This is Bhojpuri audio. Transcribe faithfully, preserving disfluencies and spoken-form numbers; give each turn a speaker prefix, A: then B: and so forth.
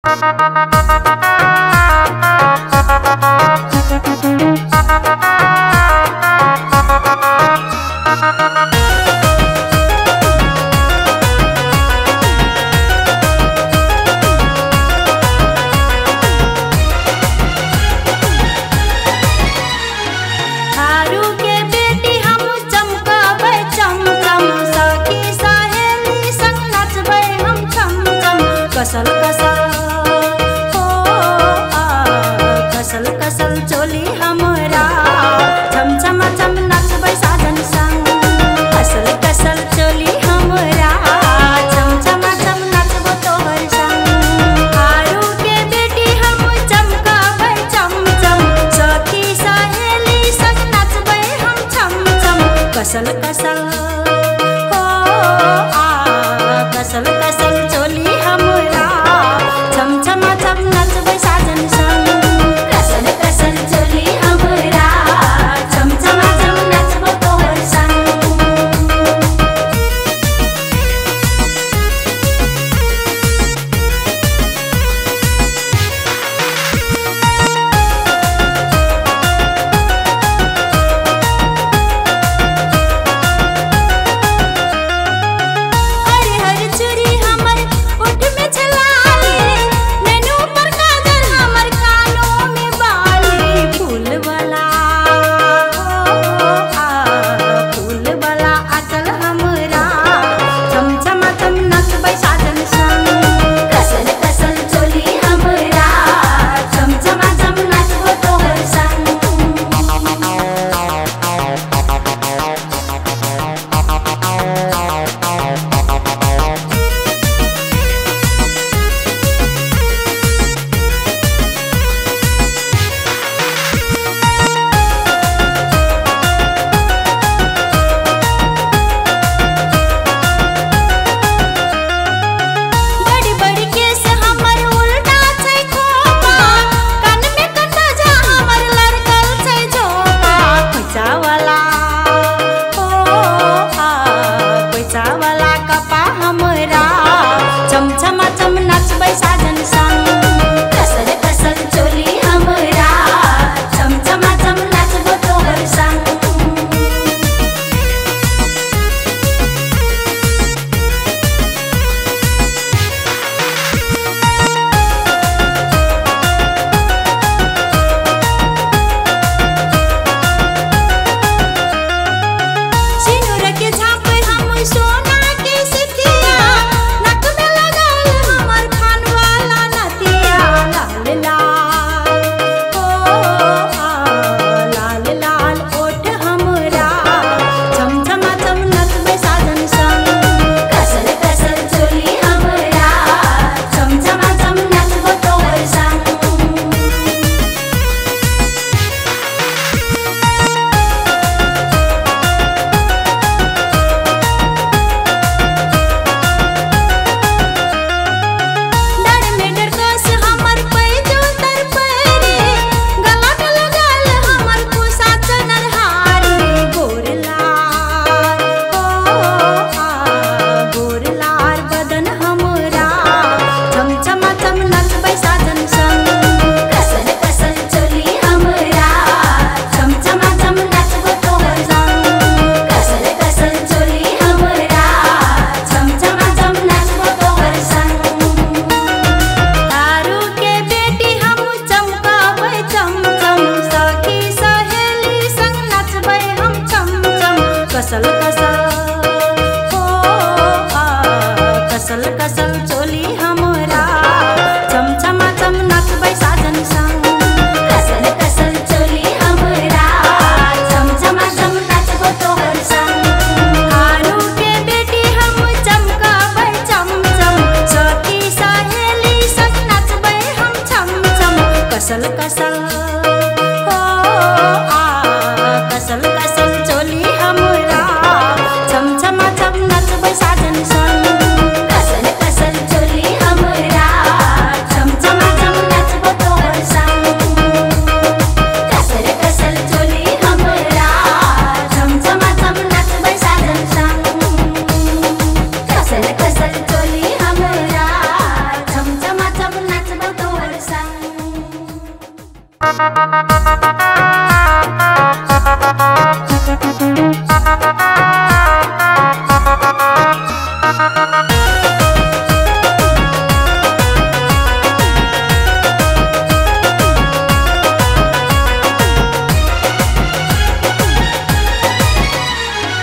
A: कसल कसल हो आ कसल कसल चोली हमरा छम छम छम नचबै साजन संग। कसल कसल चोली हमरा छम छम छम नचबो तोहर संग। आरू के बेटी हम चमकाबै चम चम सखी सहेली संग नचबै हम छम छम। कसल कसल हो आ कसल कसल चोली हमरा छम छम छम नचबै साजन संग। कसल कसल चोली हमरा छम छम छम नचबो तोहर संग। कसल कसल